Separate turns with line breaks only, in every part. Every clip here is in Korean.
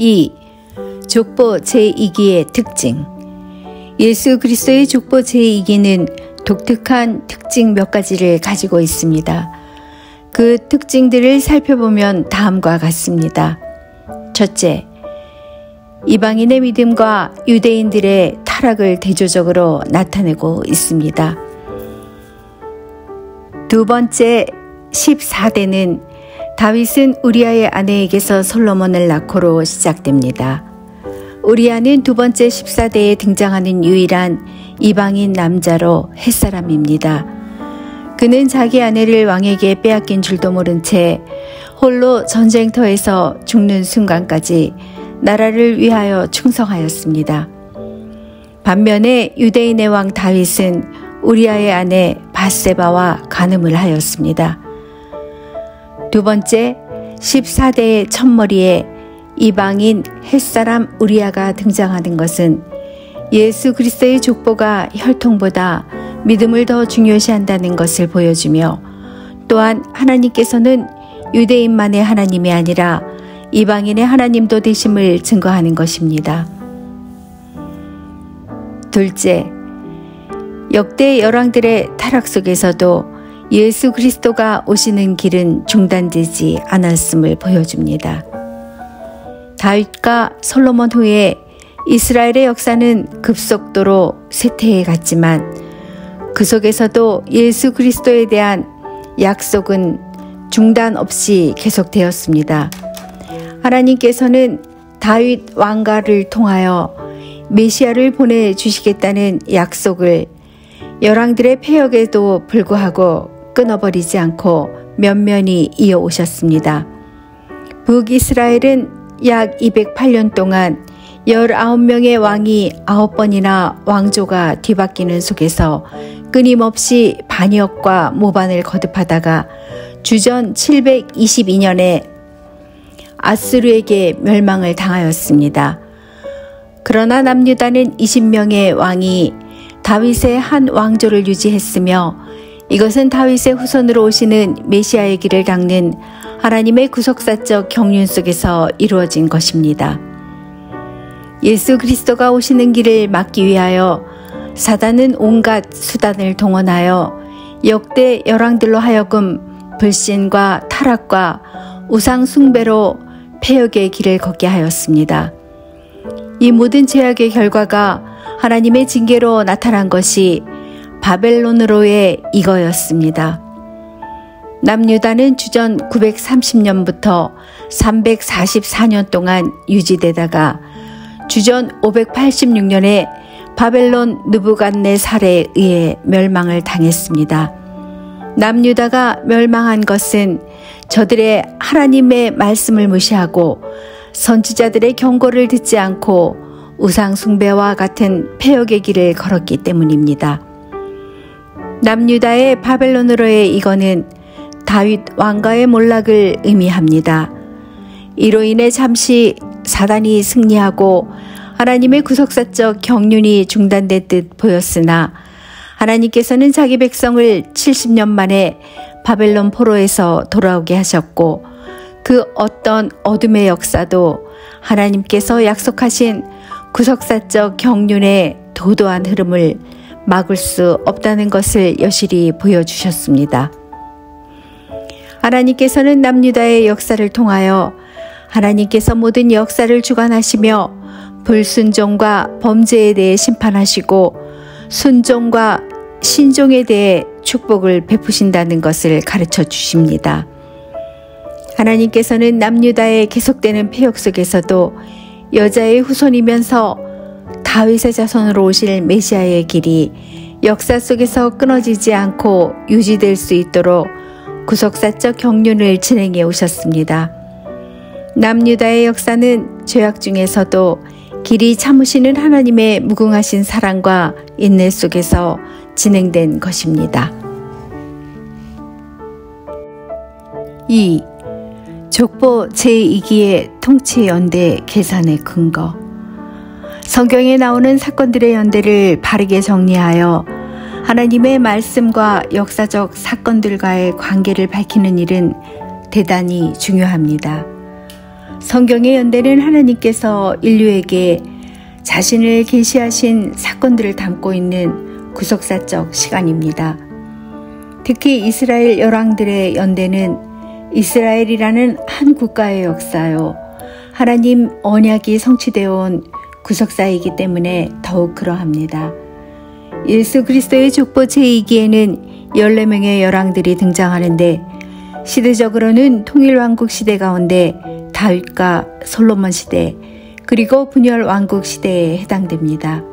2. 족보 제2기의 특징. 예수 그리스도의 족보 제2기는 독특한 특징 몇 가지를 가지고 있습니다. 그 특징들을 살펴보면 다음과 같습니다. 첫째, 이방인의 믿음과 유대인들의 타락을 대조적으로 나타내고 있습니다. 두 번째, 14대는 다윗은 우리아의 아내에게서 솔로몬을 낳고로 시작됩니다. 우리아는 두 번째 14대에 등장하는 유일한 이방인 남자로 햇사람입니다. 그는 자기 아내를 왕에게 빼앗긴 줄도 모른 채 홀로 전쟁터에서 죽는 순간까지 나라를 위하여 충성하였습니다. 반면에 유대인의 왕 다윗은 우리아의 아내 밧세바와 간음을 하였습니다. 두 번째, 14대의 첫머리에 이방인 햇사람 우리아가 등장하는 것은 예수 그리스도의 족보가 혈통보다 믿음을 더 중요시한다는 것을 보여주며, 또한 하나님께서는 유대인만의 하나님이 아니라 이방인의 하나님도 되심을 증거하는 것입니다. 둘째, 역대 열왕들의 타락 속에서도 예수 그리스도가 오시는 길은 중단되지 않았음을 보여줍니다. 다윗과 솔로몬 후에 이스라엘의 역사는 급속도로 쇠퇴해 갔지만 그 속에서도 예수 그리스도에 대한 약속은 중단 없이 계속되었습니다. 하나님께서는 다윗 왕가를 통하여 메시아를 보내주시겠다는 약속을 열왕들의 패역에도 불구하고 끊어버리지 않고 면면히 이어오셨습니다. 북이스라엘은 약 208년 동안 19명의 왕이 9번이나 왕조가 뒤바뀌는 속에서 끊임없이 반역과 모반을 거듭하다가 주전 722년에 아수르에게 멸망을 당하였습니다. 그러나 남유다는 20명의 왕이 다윗의 한 왕조를 유지했으며 이것은 다윗의 후손으로 오시는 메시아의 길을 닦는 하나님의 구속사적 경륜 속에서 이루어진 것입니다. 예수 그리스도가 오시는 길을 막기 위하여 사단은 온갖 수단을 동원하여 역대 열왕들로 하여금 불신과 타락과 우상 숭배로 패역의 길을 걷게 하였습니다. 이 모든 죄악의 결과가 하나님의 징계로 나타난 것이 바벨론으로의 이거였습니다. 남유다는 주전 930년부터 344년 동안 유지되다가 주전 586년에 바벨론 느부갓네살에 의해 멸망을 당했습니다. 남유다가 멸망한 것은 저들의 하나님의 말씀을 무시하고 선지자들의 경고를 듣지 않고 우상 숭배와 같은 패역의 길을 걸었기 때문입니다. 남유다의 바벨론으로의 이거는 다윗 왕가의 몰락을 의미합니다. 이로 인해 잠시 사단이 승리하고 하나님의 구속사적 경륜이 중단된 듯 보였으나 하나님께서는 자기 백성을 70년 만에 바벨론 포로에서 돌아오게 하셨고 그 어떤 어둠의 역사도 하나님께서 약속하신 구속사적 경륜의 도도한 흐름을 막을 수 없다는 것을 여실히 보여주셨습니다. 하나님께서는 남유다의 역사를 통하여 하나님께서 모든 역사를 주관하시며 불순종과 범죄에 대해 심판하시고 순종과 신종에 대해 축복을 베푸신다는 것을 가르쳐 주십니다. 하나님께서는 남유다의 계속되는 패역 속에서도 여자의 후손이면서 다윗의 자손으로 오실 메시아의 길이 역사 속에서 끊어지지 않고 유지될 수 있도록 구속사적 경륜을 진행해 오셨습니다. 남유다의 역사는 죄악 중에서도 길이 참으시는 하나님의 무궁하신 사랑과 인내 속에서 진행된 것입니다. 2. 족보 제2기의 통치 연대 계산의 근거. 성경에 나오는 사건들의 연대를 바르게 정리하여 하나님의 말씀과 역사적 사건들과의 관계를 밝히는 일은 대단히 중요합니다. 성경의 연대는 하나님께서 인류에게 자신을 계시하신 사건들을 담고 있는 구속사적 시간입니다. 특히 이스라엘 열왕들의 연대는 이스라엘이라는 한 국가의 역사요, 하나님 언약이 성취되어 온 구속사이기 때문에 더욱 그러합니다. 예수 그리스도의 족보 제2기에는 14명의 열왕들이 등장하는데 시대적으로는 통일왕국 시대 가운데 다윗과 솔로몬 시대 그리고 분열 왕국 시대에 해당됩니다.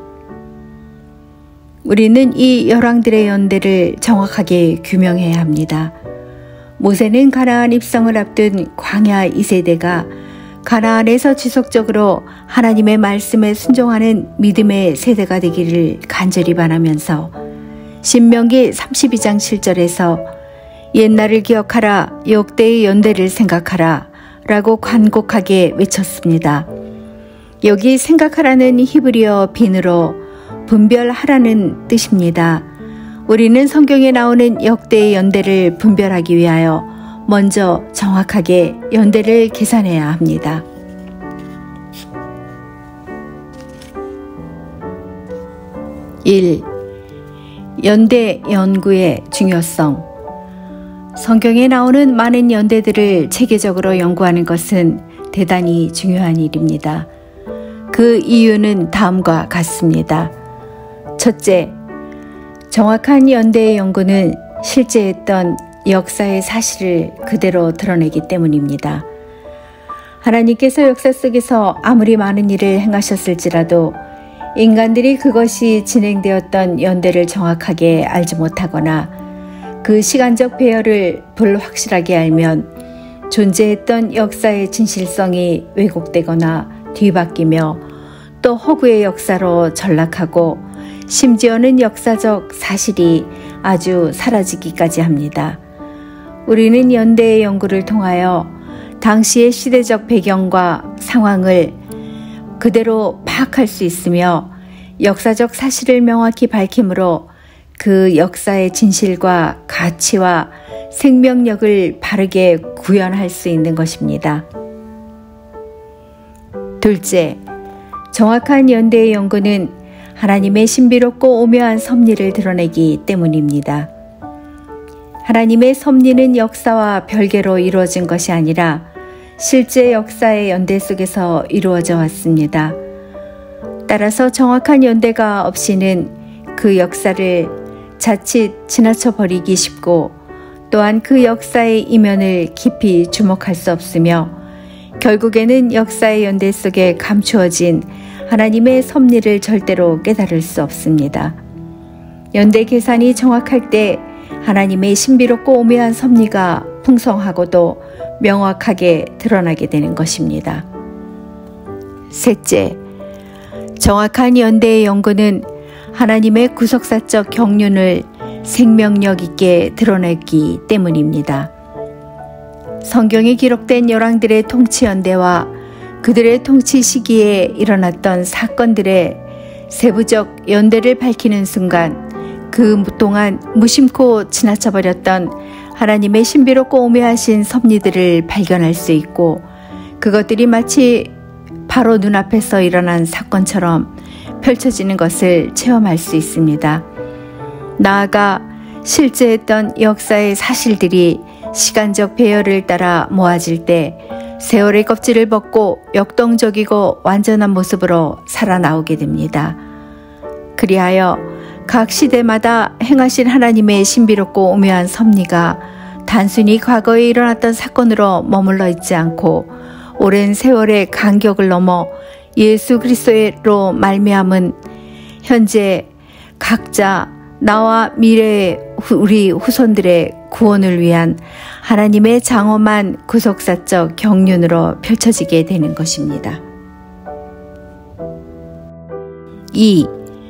우리는 이 열왕들의 연대를 정확하게 규명해야 합니다. 모세는 가나안 입성을 앞둔 광야 2세대가 가나안에서 지속적으로 하나님의 말씀에 순종하는 믿음의 세대가 되기를 간절히 바라면서 신명기 32장 7절에서 옛날을 기억하라, 역대의 연대를 생각하라 라고 간곡하게 외쳤습니다. 여기 생각하라는 히브리어 빈으로 분별하라는 뜻입니다. 우리는 성경에 나오는 역대의 연대를 분별하기 위하여 먼저 정확하게 연대를 계산해야 합니다. 1. 연대 연구의 중요성. 성경에 나오는 많은 연대들을 체계적으로 연구하는 것은 대단히 중요한 일입니다. 그 이유는 다음과 같습니다. 첫째, 정확한 연대의 연구는 실제 했던 역사의 사실을 그대로 드러내기 때문입니다. 하나님께서 역사 속에서 아무리 많은 일을 행하셨을지라도 인간들이 그것이 진행되었던 연대를 정확하게 알지 못하거나 그 시간적 배열을 불확실하게 알면 존재했던 역사의 진실성이 왜곡되거나 뒤바뀌며 또 허구의 역사로 전락하고 심지어는 역사적 사실이 아주 사라지기까지 합니다. 우리는 연대의 연구를 통하여 당시의 시대적 배경과 상황을 그대로 파악할 수 있으며 역사적 사실을 명확히 밝힘으로 그 역사의 진실과 가치와 생명력을 바르게 구현할 수 있는 것입니다. 둘째, 정확한 연대의 연구는 하나님의 신비롭고 오묘한 섭리를 드러내기 때문입니다. 하나님의 섭리는 역사와 별개로 이루어진 것이 아니라 실제 역사의 연대 속에서 이루어져 왔습니다. 따라서 정확한 연대가 없이는 그 역사를 자칫 지나쳐 버리기 쉽고 또한 그 역사의 이면을 깊이 주목할 수 없으며 결국에는 역사의 연대 속에 감추어진 하나님의 섭리를 절대로 깨달을 수 없습니다. 연대 계산이 정확할 때 하나님의 신비롭고 오묘한 섭리가 풍성하고도 명확하게 드러나게 되는 것입니다. 셋째, 정확한 연대의 연구는 하나님의 구속사적 경륜을 생명력 있게 드러내기 때문입니다. 성경에 기록된 열왕들의 통치 연대와 그들의 통치 시기에 일어났던 사건들의 세부적 연대를 밝히는 순간 그 동안 무심코 지나쳐버렸던 하나님의 신비롭고 오묘하신 섭리들을 발견할 수 있고 그것들이 마치 바로 눈앞에서 일어난 사건처럼 펼쳐지는 것을 체험할 수 있습니다. 나아가 실제 했던 역사의 사실들이 시간적 배열을 따라 모아질 때 세월의 껍질을 벗고 역동적이고 완전한 모습으로 살아나오게 됩니다. 그리하여 각 시대마다 행하신 하나님의 신비롭고 오묘한 섭리가 단순히 과거에 일어났던 사건으로 머물러 있지 않고 오랜 세월의 간격을 넘어 예수 그리스도로 말미암은 현재 각자 나와 미래의 우리 후손들의 구원을 위한 하나님의 장엄한 구속사적 경륜으로 펼쳐지게 되는 것입니다. 2.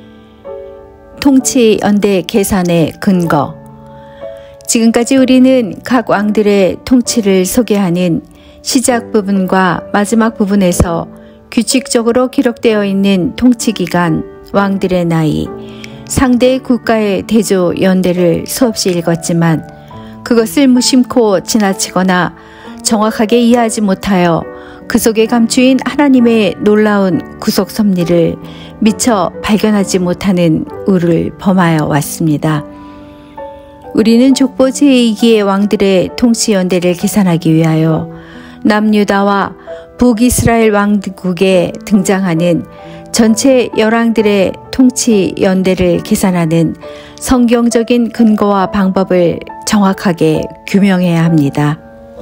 통치 연대 계산의 근거. 지금까지 우리는 각 왕들의 통치를 소개하는 시작 부분과 마지막 부분에서 규칙적으로 기록되어 있는 통치기간, 왕들의 나이, 상대 국가의 대조 연대를 수없이 읽었지만 그것을 무심코 지나치거나 정확하게 이해하지 못하여 그 속에 감추인 하나님의 놀라운 구속 섭리를 미처 발견하지 못하는 우를 범하여 왔습니다. 우리는 족보 제2기의 왕들의 통치 연대를 계산하기 위하여 남유다와 북이스라엘 왕국에 등장하는 전체 열왕들의 통치 연대를 계산하는 성경적인 근거와 방법을 정확하게 규명해야 합니다.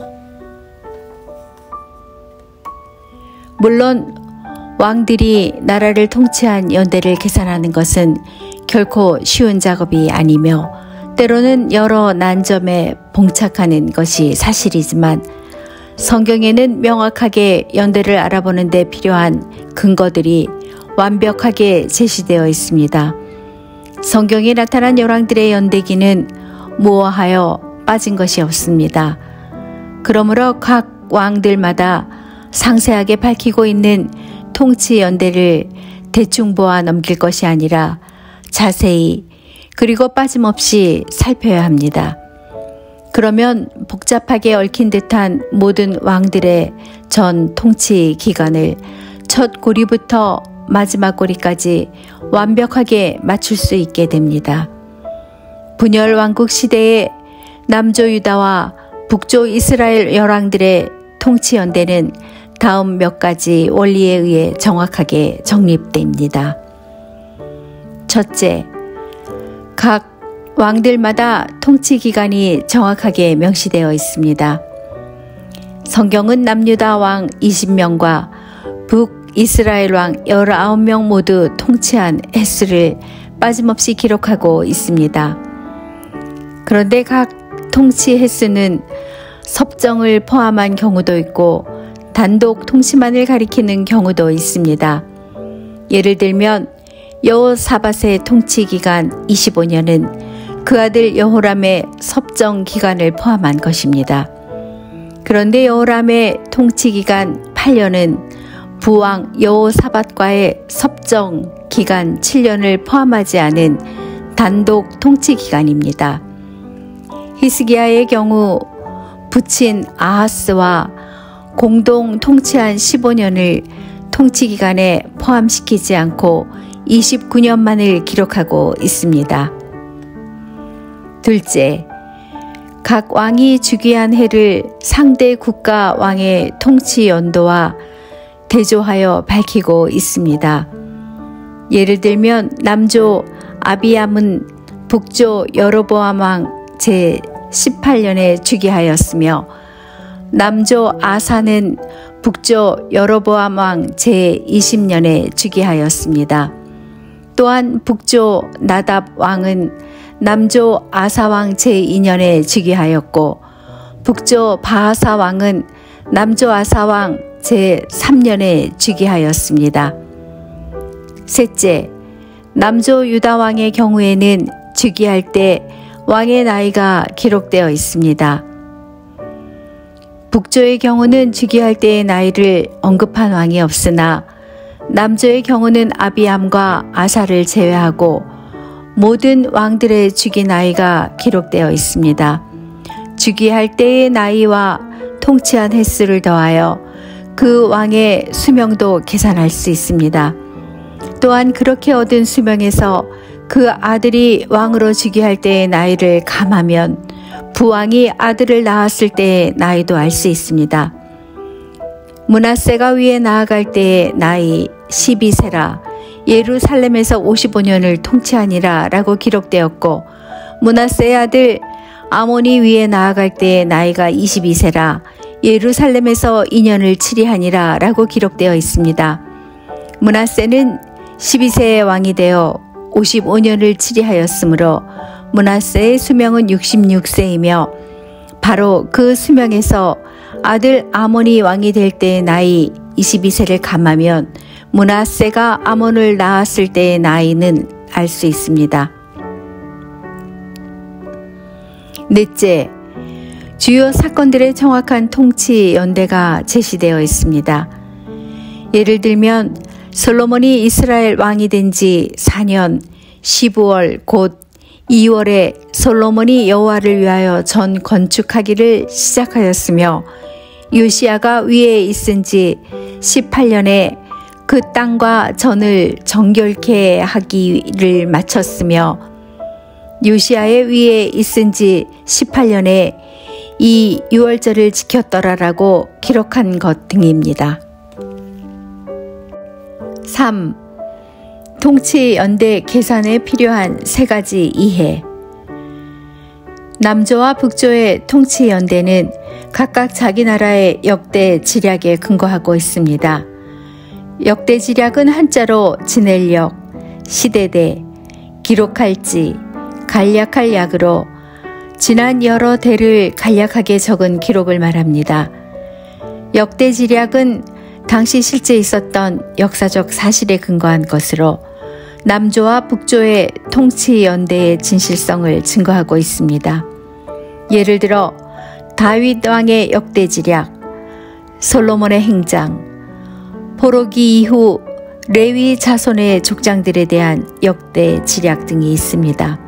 물론 왕들이 나라를 통치한 연대를 계산하는 것은 결코 쉬운 작업이 아니며 때로는 여러 난점에 봉착하는 것이 사실이지만 성경에는 명확하게 연대를 알아보는 데 필요한 근거들이 완벽하게 제시되어 있습니다. 성경에 나타난 열왕들의 연대기는 무어하여 빠진 것이 없습니다. 그러므로 각 왕들마다 상세하게 밝히고 있는 통치 연대를 대충 보아 넘길 것이 아니라 자세히 그리고 빠짐없이 살펴야 합니다. 그러면 복잡하게 얽힌 듯한 모든 왕들의 전 통치 기간을 첫 고리부터 마지막 고리까지 완벽하게 맞출 수 있게 됩니다. 분열 왕국 시대의 남조 유다와 북조 이스라엘 열왕들의 통치 연대는 다음 몇 가지 원리에 의해 정확하게 정립됩니다. 첫째, 각 왕들마다 통치 기간이 정확하게 명시되어 있습니다. 성경은 남유다 왕 20명과 북이스라엘 왕 19명 모두 통치한 횟수를 빠짐없이 기록하고 있습니다. 그런데 각 통치 횟수는 섭정을 포함한 경우도 있고 단독 통치만을 가리키는 경우도 있습니다. 예를 들면 여호사밧의 통치 기간 25년은 그 아들 여호람의 섭정 기간을 포함한 것입니다. 그런데 여호람의 통치 기간 8년은 부왕 여호사밧과의 섭정 기간 7년을 포함하지 않은 단독 통치 기간입니다. 히스기야의 경우 부친 아하스와 공동 통치한 15년을 통치 기간에 포함시키지 않고 29년만을 기록하고 있습니다. 둘째, 각 왕이 즉위한 해를 상대 국가 왕의 통치 연도와 대조하여 밝히고 있습니다. 예를 들면 남조 아비암은 북조 여로보암 왕 제18년에 즉위하였으며 남조 아사는 북조 여로보암 왕 제20년에 즉위하였습니다. 또한 북조 나답 왕은 남조 아사 왕 제2년에 즉위하였고 북조 바하사 왕은 남조 아사 왕 제3년에 즉위하였습니다. 셋째, 남조 유다 왕의 경우에는 즉위할 때 왕의 나이가 기록되어 있습니다. 북조의 경우는 즉위할 때의 나이를 언급한 왕이 없으나 남조의 경우는 아비암과 아사를 제외하고 모든 왕들의 즉위 나이가 기록되어 있습니다. 즉위할 때의 나이와 통치한 횟수를 더하여 그 왕의 수명도 계산할 수 있습니다. 또한 그렇게 얻은 수명에서 그 아들이 왕으로 즉위할 때의 나이를 감하면 부왕이 아들을 낳았을 때의 나이도 알 수 있습니다. 므낫세가 위에 나아갈 때의 나이 12세라 예루살렘에서 55년을 통치하니라 라고 기록되었고 므낫세의 아들 아몬이 위에 나아갈 때의 나이가 22세라 예루살렘에서 2년을 치리하니라 라고 기록되어 있습니다. 므낫세는 12세의 왕이 되어 55년을 치리하였으므로 므낫세의 수명은 66세이며 바로 그 수명에서 아들 아몬이 왕이 될 때의 나이 22세를 감하면 므낫세가 아몬을 낳았을 때의 나이는 알 수 있습니다. 넷째, 주요 사건들의 정확한 통치 연대가 제시되어 있습니다. 예를 들면 솔로몬이 이스라엘 왕이 된 지 4년 15월 곧 2월에 솔로몬이 여호와를 위하여 전 건축하기를 시작하였으며 요시야가 위에 있은 지 18년에 그 땅과 전을 정결케 하기를 마쳤으며 요시야의 위에 있은 지 18년에 이 유월절을 지켰더라라고 기록한 것 등입니다. 3. 통치연대 계산에 필요한 세 가지 이해. 남조와 북조의 통치연대는 각각 자기 나라의 역대 지략에 근거하고 있습니다. 역대 지략은 한자로 지낼 역, 시대대, 기록할지, 간략할 약으로 지난 여러 대를 간략하게 적은 기록을 말합니다. 역대 지략은 당시 실제 있었던 역사적 사실에 근거한 것으로 남조와 북조의 통치 연대의 진실성을 증거하고 있습니다. 예를 들어 다윗 왕의 역대 지략, 솔로몬의 행장, 포로기 이후 레위 자손의 족장들에 대한 역대 지략 등이 있습니다.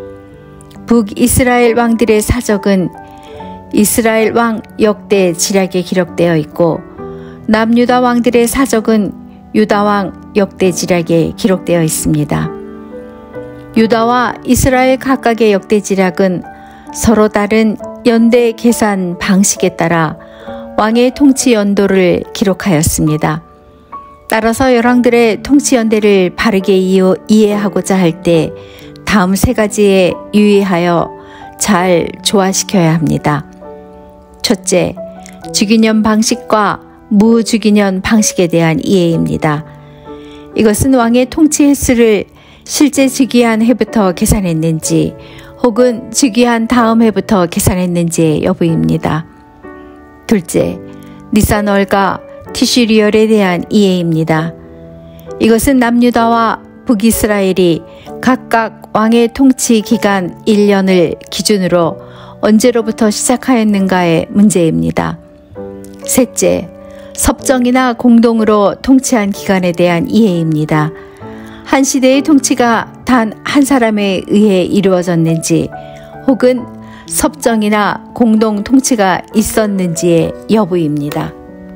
북이스라엘 왕들의 사적은 이스라엘 왕 역대 지략에 기록되어 있고 남유다 왕들의 사적은 유다 왕 역대 지략에 기록되어 있습니다. 유다와 이스라엘 각각의 역대 지략은 서로 다른 연대 계산 방식에 따라 왕의 통치 연도를 기록하였습니다. 따라서 열왕들의 통치 연대를 바르게 이해하고자 할 때 다음 세 가지에 유의하여 잘 조화시켜야 합니다. 첫째, 주기년 방식과 무주기년 방식에 대한 이해입니다. 이것은 왕의 통치 횟수를 실제 즉위한 해부터 계산했는지 혹은 즉위한 다음 해부터 계산했는지의 여부입니다. 둘째, 니산월과 티슈리얼에 대한 이해입니다. 이것은 남유다와 북이스라엘이 각각 왕의 통치 기간 1년을 기준으로 언제로부터 시작하였는가의 문제입니다. 셋째, 섭정이나 공동으로 통치한 기간에 대한 이해입니다. 한 시대의 통치가 단 한 사람에 의해 이루어졌는지 혹은 섭정이나 공동 통치가 있었는지의 여부입니다.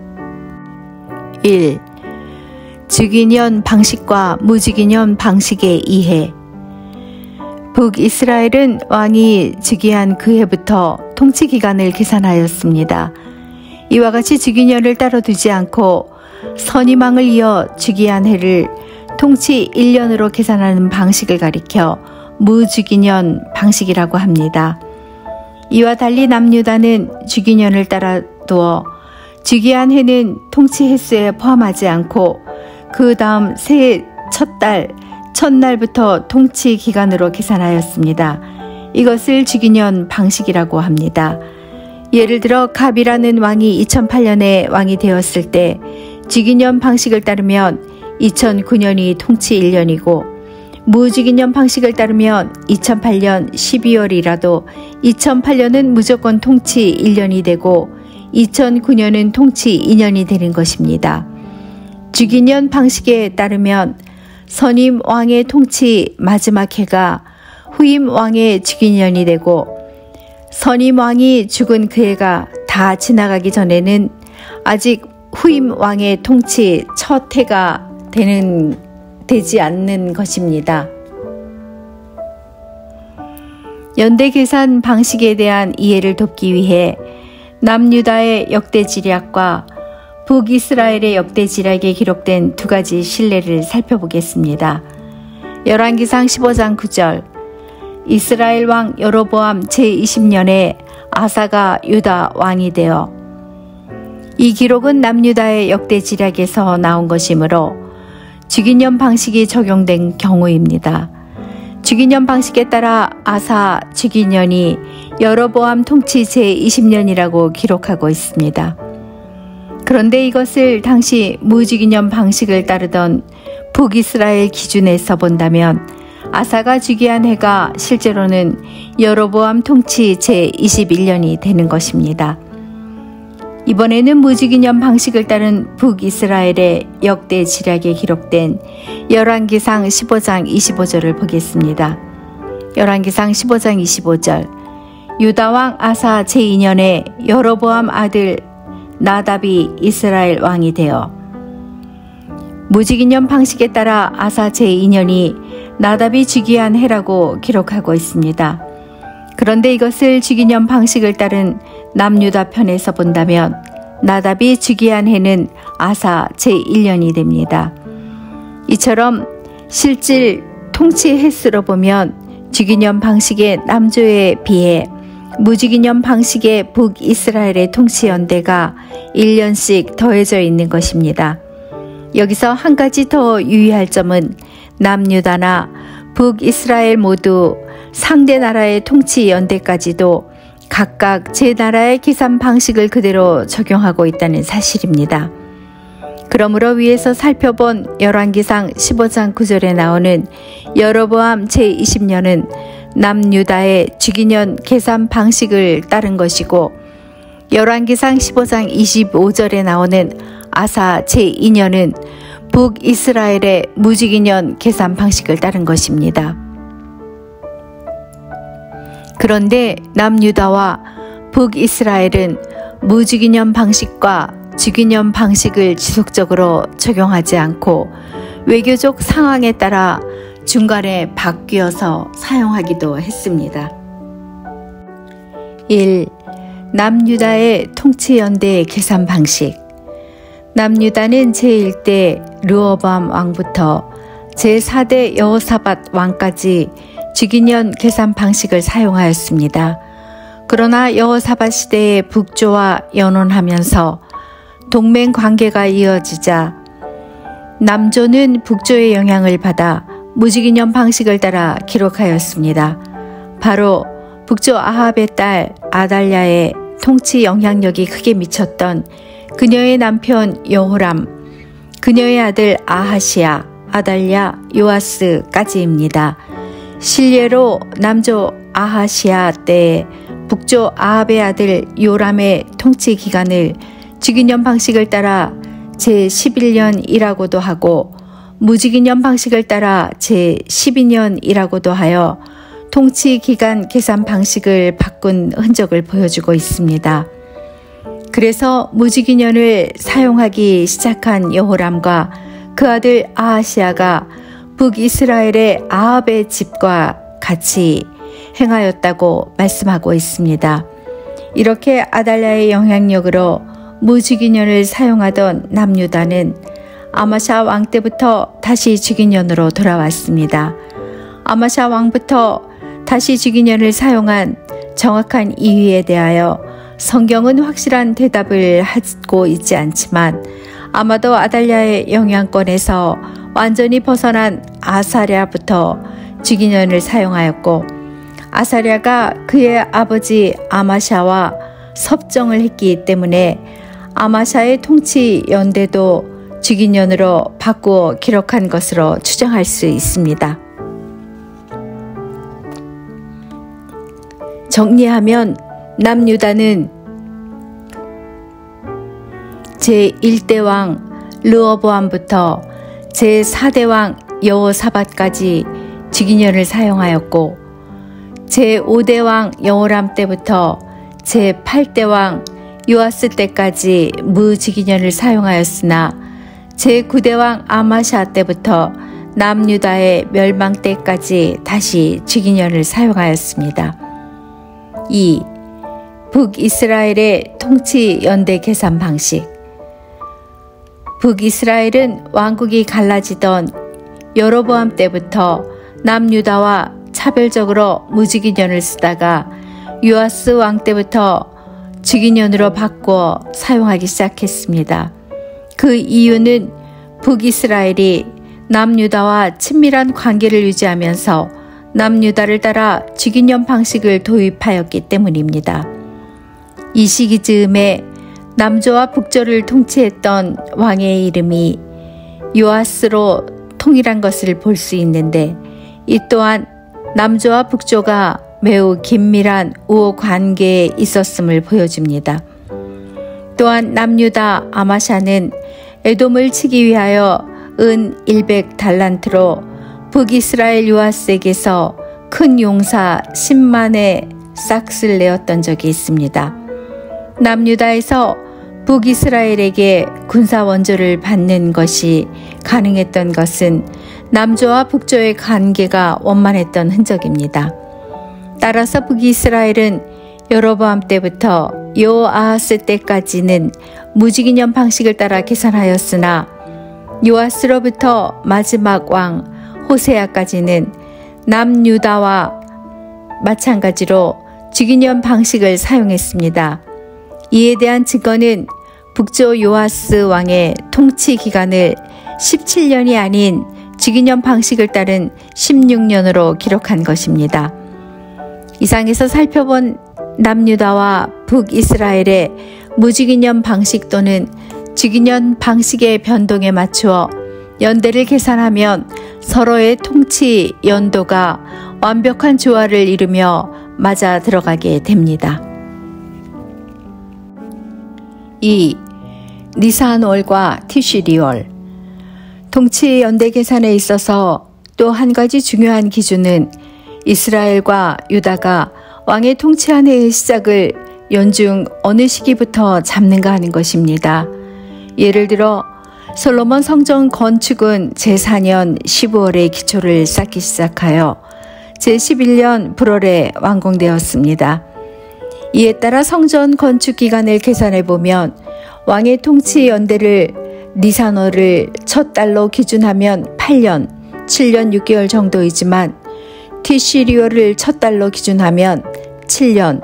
1. 즉위년 방식과 무즉위년 방식의 이해. 북이스라엘은 왕이 즉위한 그 해부터 통치 기간을 계산하였습니다. 이와 같이 즉위년을 따로 두지 않고 선임왕을 이어 즉위한 해를 통치 1년으로 계산하는 방식을 가리켜 무즉위년 방식이라고 합니다. 이와 달리 남유다는 즉위년을 따라 두어 즉위한 해는 통치 횟수에 포함하지 않고 그 다음 새해 첫달, 첫날부터 통치 기간으로 계산하였습니다. 이것을 즉위년 방식이라고 합니다. 예를 들어 갑이라는 왕이 2008년에 왕이 되었을 때 즉위년 방식을 따르면 2009년이 통치 1년이고 무즉위년 방식을 따르면 2008년 12월이라도 2008년은 무조건 통치 1년이 되고 2009년은 통치 2년이 되는 것입니다. 즉위년 방식에 따르면 선임 왕의 통치 마지막 해가 후임 왕의 즉위년이 되고 선임 왕이 죽은 그 해가 다 지나가기 전에는 아직 후임 왕의 통치 첫 해가 되지 않는 것입니다. 연대 계산 방식에 대한 이해를 돕기 위해 남유다의 역대 지략과 북이스라엘의 역대 지략에 기록된 두 가지 신례를 살펴보겠습니다. 열왕기상 15장 9절. 이스라엘 왕 여로보암 제20년에 아사가 유다 왕이 되어. 이 기록은 남유다의 역대 지략에서 나온 것이므로 즉위년 방식이 적용된 경우입니다. 즉위년 방식에 따라 아사 즉위년이 여로보암 통치 제20년이라고 기록하고 있습니다. 그런데 이것을 당시 무즉위년 방식을 따르던 북이스라엘 기준에서 본다면 아사가 즉위한 해가 실제로는 여로보암 통치 제21년이 되는 것입니다. 이번에는 무즉위년 방식을 따른 북이스라엘의 역대 지략에 기록된 열왕기상 15장 25절을 보겠습니다. 열왕기상 15장 25절. 유다왕 아사 제2년에 여로보암 아들 나답이 이스라엘 왕이 되어 무직인년 방식에 따라 아사 제2년이 나답이 즉위한 해라고 기록하고 있습니다. 그런데 이것을 즉위년 방식을 따른 남유다 편에서 본다면 나답이 즉위한 해는 아사 제1년이 됩니다. 이처럼 실질 통치 횟수로 보면 즉위년 방식의 남조에 비해 무직인년 방식의 북이스라엘의 통치 연대가 1년씩 더해져 있는 것입니다. 여기서 한 가지 더 유의할 점은 남유다나 북이스라엘 모두 상대 나라의 통치 연대까지도 각각 제 나라의 계산 방식을 그대로 적용하고 있다는 사실입니다. 그러므로 위에서 살펴본 열왕기상 15장 9절에 나오는 여로보암 제20년은 남유다의 즉위년 계산 방식을 따른 것이고 열왕기상 15장 25절에 나오는 아사 제2년은 북이스라엘의 무직인년 계산 방식을 따른 것입니다. 그런데 남유다와 북이스라엘은 무직인년 방식과 즉위년 방식을 지속적으로 적용하지 않고 외교적 상황에 따라 중간에 바뀌어서 사용하기도 했습니다. 1. 남유다의 통치연대 계산 방식. 남유다는 제1대 르호보암 왕부터 제4대 여호사밧 왕까지 즉위년 계산 방식을 사용하였습니다. 그러나 여호사밧 시대의 북조와 연혼하면서 동맹 관계가 이어지자 남조는 북조의 영향을 받아 무직인년 방식을 따라 기록하였습니다. 바로 북조 아합의 딸 아달랴의 통치 영향력이 크게 미쳤던 그녀의 남편 여호람, 그녀의 아들 아하시야, 아달랴, 요아스까지입니다. 실례로 남조 아하시야 때 북조 아합의 아들 요람의 통치 기간을 즉위년 방식을 따라 제11년이라고도 하고 무직인년 방식을 따라 제12년이라고도 하여 통치 기간 계산 방식을 바꾼 흔적을 보여주고 있습니다. 그래서 무직인년을 사용하기 시작한 여호람과 그 아들 아하시야가 북이스라엘의 아합의 집과 같이 행하였다고 말씀하고 있습니다. 이렇게 아달랴의 영향력으로 무직인년을 사용하던 남유다는 아마샤 왕 때부터 다시 즉위년으로 돌아왔습니다. 아마샤 왕부터 다시 즉위년을 사용한 정확한 이유에 대하여 성경은 확실한 대답을 하고 있지 않지만 아마도 아달랴의 영향권에서 완전히 벗어난 아사랴부터 즉위년을 사용하였고 아사랴가 그의 아버지 아마샤와 섭정을 했기 때문에 아마샤의 통치 연대도 즉위년으로 바꾸어 기록한 것으로 추정할 수 있습니다. 정리하면 남유다는 제1대 왕 르호보암부터 제4대 왕 여호사밧까지 즉위년을 사용하였고 제5대 왕 여호람 때부터 제8대 왕 요아스 때까지 무즉위년을 사용하였으나 제9대 왕 아마샤 때부터 남유다의 멸망 때까지 다시 즉위년을 사용하였습니다. 2. 북이스라엘의 통치 연대 계산 방식. 북이스라엘은 왕국이 갈라지던 여로보암 때부터 남유다와 차별적으로 무즉위년을 쓰다가 요아스 왕 때부터 즉위년으로 바꾸어 사용하기 시작했습니다. 그 이유는 북이스라엘이 남유다와 친밀한 관계를 유지하면서 남유다를 따라 즉위년 방식을 도입하였기 때문입니다. 이 시기 즈음에 남조와 북조를 통치했던 왕의 이름이 요아스로 통일한 것을 볼 수 있는데 이 또한 남조와 북조가 매우 긴밀한 우호 관계에 있었음을 보여줍니다. 또한 남유다 아마샤는 에돔을 치기 위하여 은 100달란트로 북이스라엘 요아스에게서 큰 용사 10만의 싹스를 내었던 적이 있습니다. 남유다에서 북이스라엘에게 군사 원조를 받는 것이 가능했던 것은 남조와 북조의 관계가 원만했던 흔적입니다. 따라서 북이스라엘은 여로보암 때부터 여호아하스 때까지는 무직이념 방식을 따라 계산하였으나 요아스로부터 마지막 왕 호세아까지는 남유다와 마찬가지로 직이념 방식을 사용했습니다. 이에 대한 증거는 북조 요아스 왕의 통치 기간을 17년이 아닌 직이념 방식을 따른 16년으로 기록한 것입니다. 이상에서 살펴본 남유다와 북이스라엘의 무직이념 방식 또는 직이념 방식의 변동에 맞추어 연대를 계산하면 서로의 통치 연도가 완벽한 조화를 이루며 맞아 들어가게 됩니다. 2. 니산월과 티시리월. 통치 연대 계산에 있어서 또 한 가지 중요한 기준은 이스라엘과 유다가 왕의 통치 한 해의 시작을 연중 어느 시기부터 잡는가 하는 것입니다. 예를 들어 솔로몬 성전 건축은 제4년 15월에 기초를 쌓기 시작하여 제11년 8월에 완공되었습니다. 이에 따라 성전 건축 기간을 계산해 보면 왕의 통치 연대를 니산월을 첫 달로 기준하면 8년, 7년 6개월 정도이지만 티시리월을 첫 달로 기준하면 7년,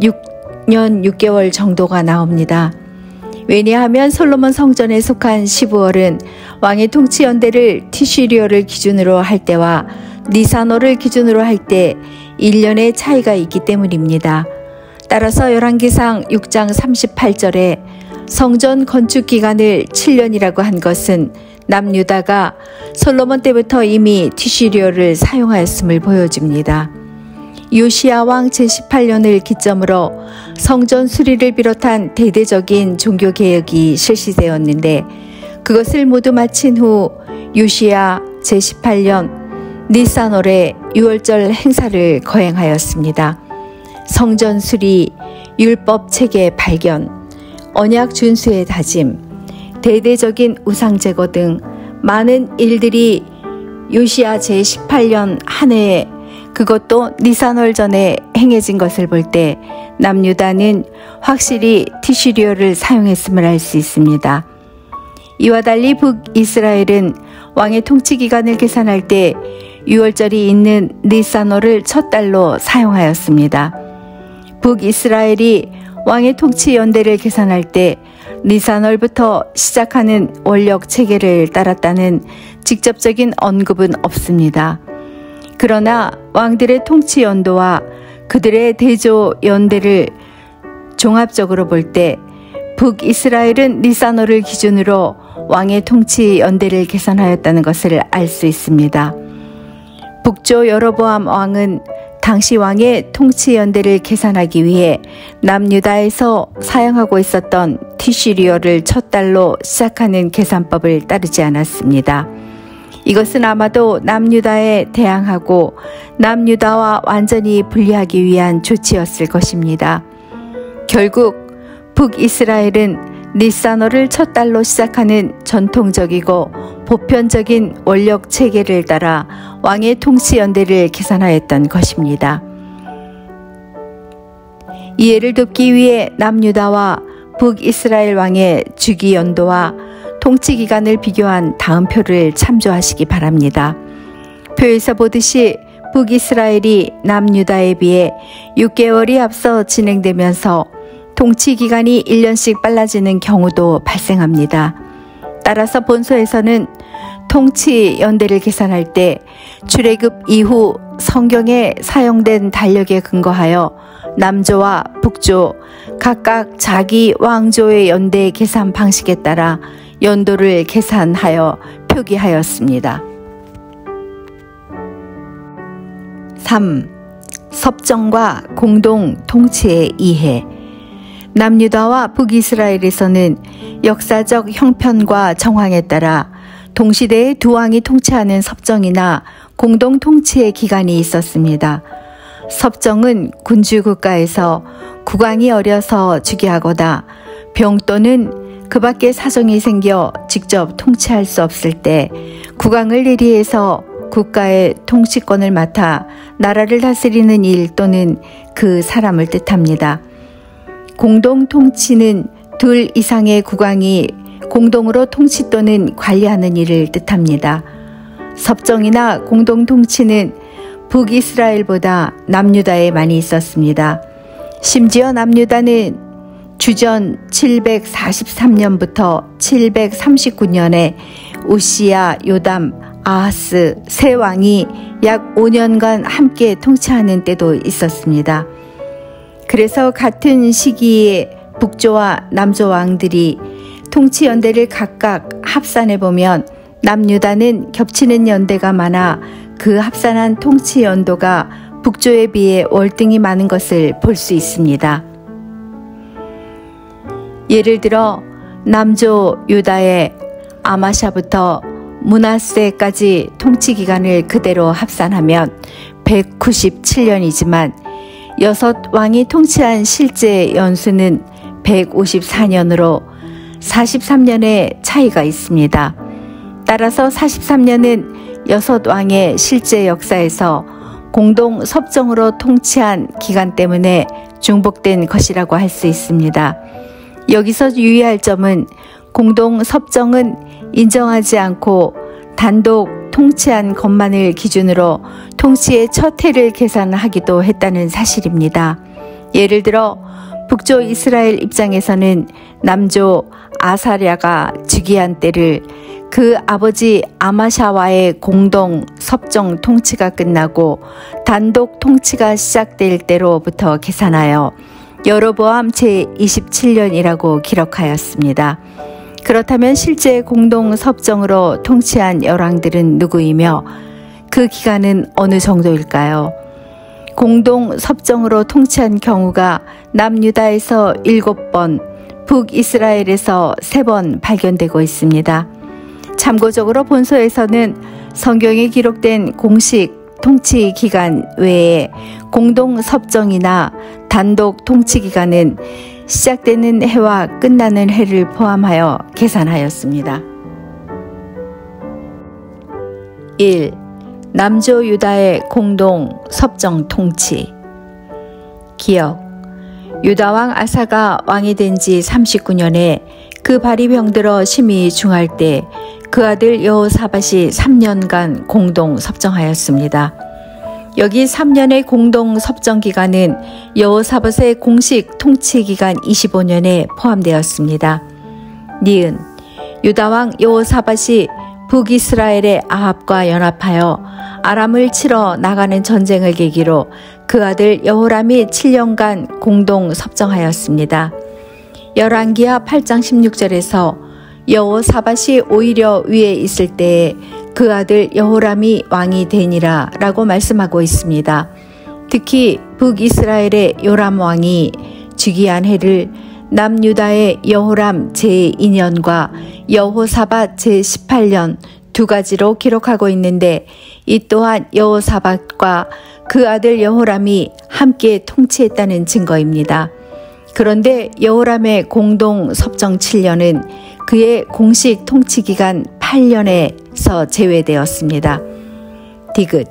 6년 6개월 정도가 나옵니다. 왜냐하면 솔로몬 성전에 속한 15월은 왕의 통치 연대를 티시리월을 기준으로 할 때와 니산월을 기준으로 할 때 1년의 차이가 있기 때문입니다. 따라서 열왕기상 6장 38절에 성전 건축 기간을 7년이라고 한 것은 남유다가 솔로몬 때부터 이미 티시리월을 사용하였음을 보여줍니다. 요시야 왕 제18년을 기점으로 성전 수리를 비롯한 대대적인 종교개혁이 실시되었는데 그것을 모두 마친 후 요시야 제18년 니산월에 유월절 행사를 거행하였습니다. 성전 수리, 율법 체계 발견, 언약 준수의 다짐, 대대적인 우상 제거 등 많은 일들이 요시야 제18년 한 해에 그것도 니산월 전에 행해진 것을 볼 때 남유다는 확실히 티시리월을 사용했음을 알 수 있습니다. 이와 달리 북이스라엘은 왕의 통치 기간을 계산할 때 유월절이 있는 니산월을 첫 달로 사용하였습니다. 북이스라엘이 왕의 통치 연대를 계산할 때 니산월부터 시작하는 원력 체계를 따랐다는 직접적인 언급은 없습니다. 그러나 왕들의 통치 연도와 그들의 대조 연대를 종합적으로 볼 때 북이스라엘은 니산월을 기준으로 왕의 통치 연대를 계산하였다는 것을 알 수 있습니다. 북조 여로보암 왕은 당시 왕의 통치 연대를 계산하기 위해 남유다에서 사용하고 있었던 티시리월을 첫 달로 시작하는 계산법을 따르지 않았습니다. 이것은 아마도 남유다에 대항하고 남유다와 완전히 분리하기 위한 조치였을 것입니다. 결국 북이스라엘은 니산월을 첫 달로 시작하는 전통적이고 보편적인 원력 체계를 따라 왕의 통치 연대를 계산하였던 것입니다. 이해를 돕기 위해 남유다와 북이스라엘 왕의 주기 연도와 통치 기간을 비교한 다음 표를 참조하시기 바랍니다. 표에서 보듯이 북이스라엘이 남유다에 비해 6개월이 앞서 진행되면서 통치 기간이 1년씩 빨라지는 경우도 발생합니다. 따라서 본서에서는 통치 연대를 계산할 때 출애굽 이후 성경에 사용된 달력에 근거하여 남조와 북조 각각 자기 왕조의 연대 계산 방식에 따라 연도를 계산하여 표기하였습니다. 3. 섭정과 공동 통치의 이해. 남유다와 북이스라엘에서는 역사적 형편과 정황에 따라 동시대에 두 왕이 통치하는 섭정이나 공동 통치의 기간이 있었습니다. 섭정은 군주 국가에서 국왕이 어려서 즉위하거나 병 또는 그 밖에 사정이 생겨 직접 통치할 수 없을 때 국왕을 예리해서 국가의 통치권을 맡아 나라를 다스리는 일 또는 그 사람을 뜻합니다. 공동 통치는 둘 이상의 국왕이 공동으로 통치 또는 관리하는 일을 뜻합니다. 섭정이나 공동 통치는 북이스라엘보다 남유다에 많이 있었습니다. 심지어 남유다는 주전 743년부터 739년에 우시야, 요담, 아하스 세 왕이 약 5년간 함께 통치하는 때도 있었습니다. 그래서 같은 시기에 북조와 남조 왕들이 통치 연대를 각각 합산해 보면 남유다는 겹치는 연대가 많아 그 합산한 통치 연도가 북조에 비해 월등히 많은 것을 볼 수 있습니다. 예를 들어 남조 유다의 아마샤부터 므낫세까지 통치 기간을 그대로 합산하면 197년이지만 6왕이 통치한 실제 연수는 154년으로 43년의 차이가 있습니다. 따라서 43년은 6왕의 실제 역사에서 공동 섭정으로 통치한 기간 때문에 중복된 것이라고 할 수 있습니다. 여기서 유의할 점은 공동 섭정은 인정하지 않고 단독 통치한 것만을 기준으로 통치의 첫 해를 계산하기도 했다는 사실입니다. 예를 들어 북조 이스라엘 입장에서는 남조 아사랴가 즉위한 때를 그 아버지 아마샤와의 공동 섭정 통치가 끝나고 단독 통치가 시작될 때로부터 계산하여 여로보암 제27년이라고 기록하였습니다. 그렇다면 실제 공동 섭정으로 통치한 열왕들은 누구이며 그 기간은 어느 정도일까요? 공동 섭정으로 통치한 경우가 남유다에서 7번, 북이스라엘에서 3번 발견되고 있습니다. 참고적으로 본서에서는 성경에 기록된 공식 통치 기간 외에 공동 섭정이나 단독 통치 기간은 시작되는 해와 끝나는 해를 포함하여 계산하였습니다. 1. 남조 유다의 공동 섭정 통치. 기억. 유다왕 아사가 왕이 된 지 39년에 그 발이 병들어 심히 중할 때 그 아들 여호사밧이 3년간 공동 섭정하였습니다. 여기 3년의 공동 섭정 기간은 여호사밧의 공식 통치 기간 25년에 포함되었습니다. 니은 유다왕 여호사밧이 북이스라엘의 아합과 연합하여 아람을 치러 나가는 전쟁을 계기로 그 아들 여호람이 7년간 공동 섭정하였습니다. 열왕기하 8장 16절에서 여호사밧이 오히려 위에 있을 때에 그 아들 여호람이 왕이 되니라 라고 말씀하고 있습니다. 특히 북이스라엘의 요람 왕이 즉위한 해를 남유다의 여호람 제2년과 여호사밧 제18년 두 가지로 기록하고 있는데 이 또한 여호사밧과 그 아들 여호람이 함께 통치했다는 증거입니다. 그런데 여호람의 공동 섭정 7년은 그의 공식 통치 기간 8년에서 제외되었습니다. 디귿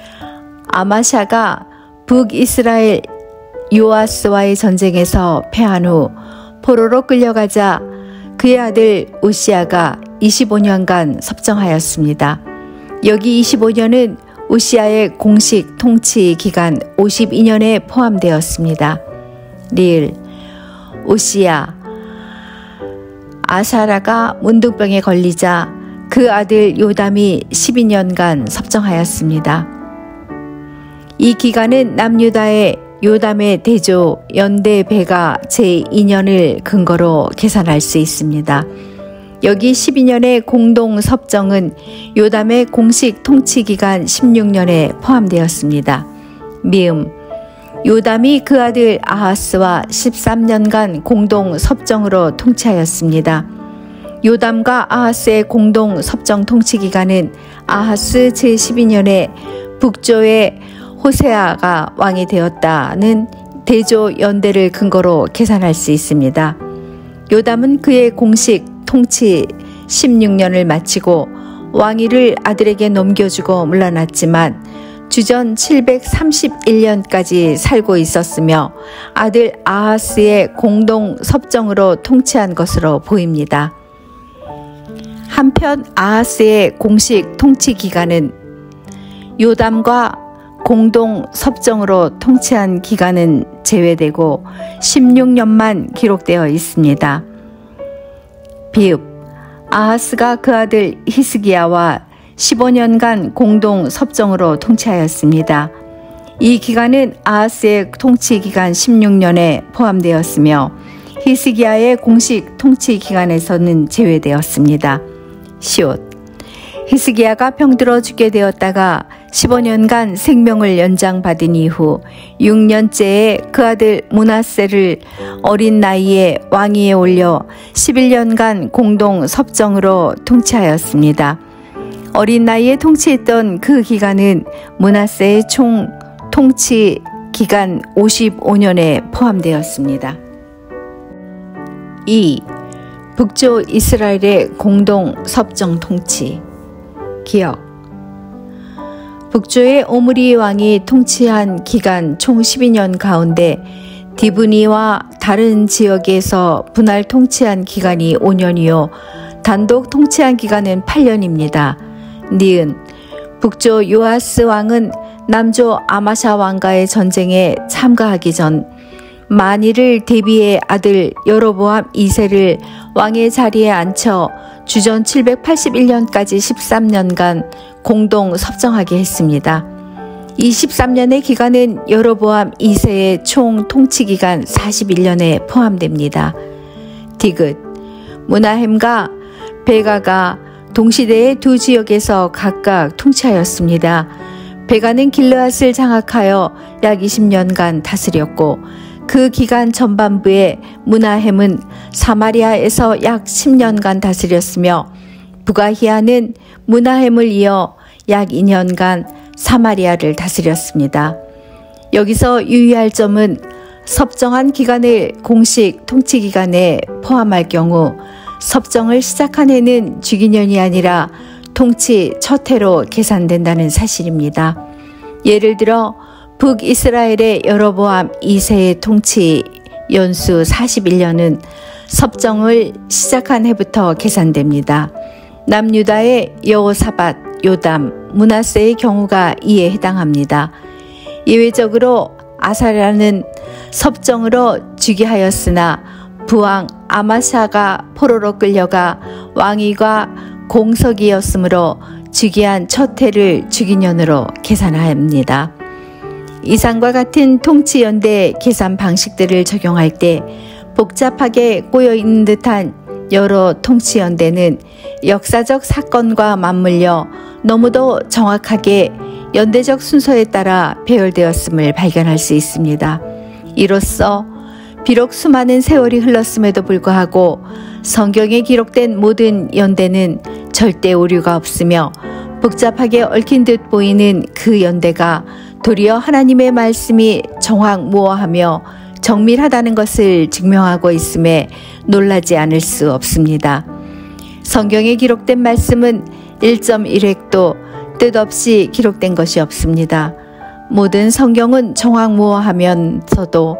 아마샤가 북이스라엘 요아스와의 전쟁에서 패한 후 포로로 끌려가자 그의 아들 우시야가 25년간 섭정하였습니다. 여기 25년은 우시야의 공식 통치 기간 52년에 포함되었습니다. 리을 우시야 아사라가 문둥병에 걸리자 그 아들 요담이 12년간 섭정하였습니다. 이 기간은 남유다의 요담의 대조 연대 배가 제2년을 근거로 계산할 수 있습니다. 여기 12년의 공동 섭정은 요담의 공식 통치 기간 16년에 포함되었습니다. 미음 요담이 그 아들 아하스와 13년간 공동 섭정으로 통치하였습니다. 요담과 아하스의 공동 섭정 통치 기간은 아하스 제12년에 북조의 호세아가 왕이 되었다는 대조 연대를 근거로 계산할 수 있습니다. 요담은 그의 공식 통치 16년을 마치고 왕위를 아들에게 넘겨주고 물러났지만 주전 731년까지 살고 있었으며 아들 아하스의 공동 섭정으로 통치한 것으로 보입니다. 한편 아하스의 공식 통치 기간은 요담과 공동 섭정으로 통치한 기간은 제외되고 16년만 기록되어 있습니다. 비읍 아하스가 그 아들 히스기야와 15년간 공동 섭정으로 통치하였습니다. 이 기간은 아하스의 통치 기간 16년에 포함되었으며 히스기야의 공식 통치 기간에서는 제외되었습니다. 시옷 히스기야가 병들어 죽게 되었다가 15년간 생명을 연장받은 이후 6년째에 그 아들 므낫세를 어린 나이에 왕위에 올려 11년간 공동 섭정으로 통치하였습니다. 어린 나이에 통치했던 그 기간은 므낫세의 총 통치 기간 55년에 포함되었습니다. 2. 북조 이스라엘의 공동 섭정 통치 기억 북조의 오므리 왕이 통치한 기간 총 12년 가운데 디브니와 다른 지역에서 분할 통치한 기간이 5년이요 단독 통치한 기간은 8년입니다. 니은 북조 요아스 왕은 남조 아마샤 왕과의 전쟁에 참가하기 전 만일을 대비해 아들 여로보암 2세를 왕의 자리에 앉혀 주전 781년까지 13년간 공동 섭정하게 했습니다. 이 13년의 기간은 여로보암 2세의 총 통치기간 41년에 포함됩니다. 디귿 므나헴과 베가가 동시대의 두 지역에서 각각 통치하였습니다. 베가는 길르앗을 장악하여 약 20년간 다스렸고 그 기간 전반부에 므나헴은 사마리아에서 약 10년간 다스렸으며 부가히아는 므나헴을 이어 약 2년간 사마리아를 다스렸습니다. 여기서 유의할 점은 섭정한 기간을 공식 통치 기간에 포함할 경우 섭정을 시작한 해는 주기년이 아니라 통치 첫 해로 계산된다는 사실입니다. 예를 들어 북이스라엘의 여로보암 2세의 통치 연수 41년은 섭정을 시작한 해부터 계산됩니다. 남유다의 여호사밧, 요담, 므낫세의 경우가 이에 해당합니다. 예외적으로 아사랴는 섭정으로 즉위하였으나 부왕 아마샤가 포로로 끌려가 왕위가 공석이었으므로 즉위한 첫 해를 주기년으로 계산합니다. 이상과 같은 통치연대 계산 방식들을 적용할 때 복잡하게 꼬여있는 듯한 여러 통치연대는 역사적 사건과 맞물려 너무도 정확하게 연대적 순서에 따라 배열되었음을 발견할 수 있습니다. 이로써 비록 수많은 세월이 흘렀음에도 불구하고 성경에 기록된 모든 연대는 절대 오류가 없으며 복잡하게 얽힌 듯 보이는 그 연대가 도리어 하나님의 말씀이 정확무어하며 정밀하다는 것을 증명하고 있음에 놀라지 않을 수 없습니다. 성경에 기록된 말씀은 1.1획도 뜻없이 기록된 것이 없습니다. 모든 성경은 정확무어하면서도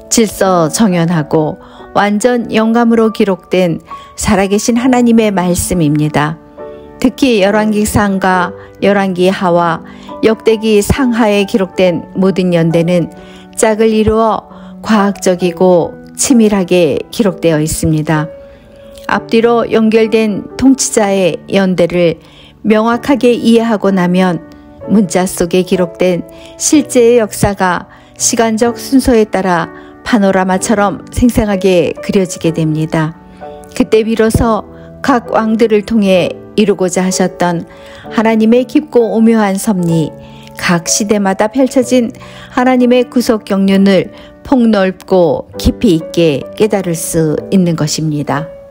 질서정연하고 완전 영감으로 기록된 살아계신 하나님의 말씀입니다. 특히 열왕기상과 열왕기하와 역대기 상하에 기록된 모든 연대는 짝을 이루어 과학적이고 치밀하게 기록되어 있습니다. 앞뒤로 연결된 통치자의 연대를 명확하게 이해하고 나면 문자 속에 기록된 실제의 역사가 시간적 순서에 따라 파노라마처럼 생생하게 그려지게 됩니다. 그때 비로소 각 왕들을 통해 이루고자 하셨던 하나님의 깊고 오묘한 섭리, 각 시대마다 펼쳐진 하나님의 구속 경륜을 폭넓고 깊이 있게 깨달을 수 있는 것입니다.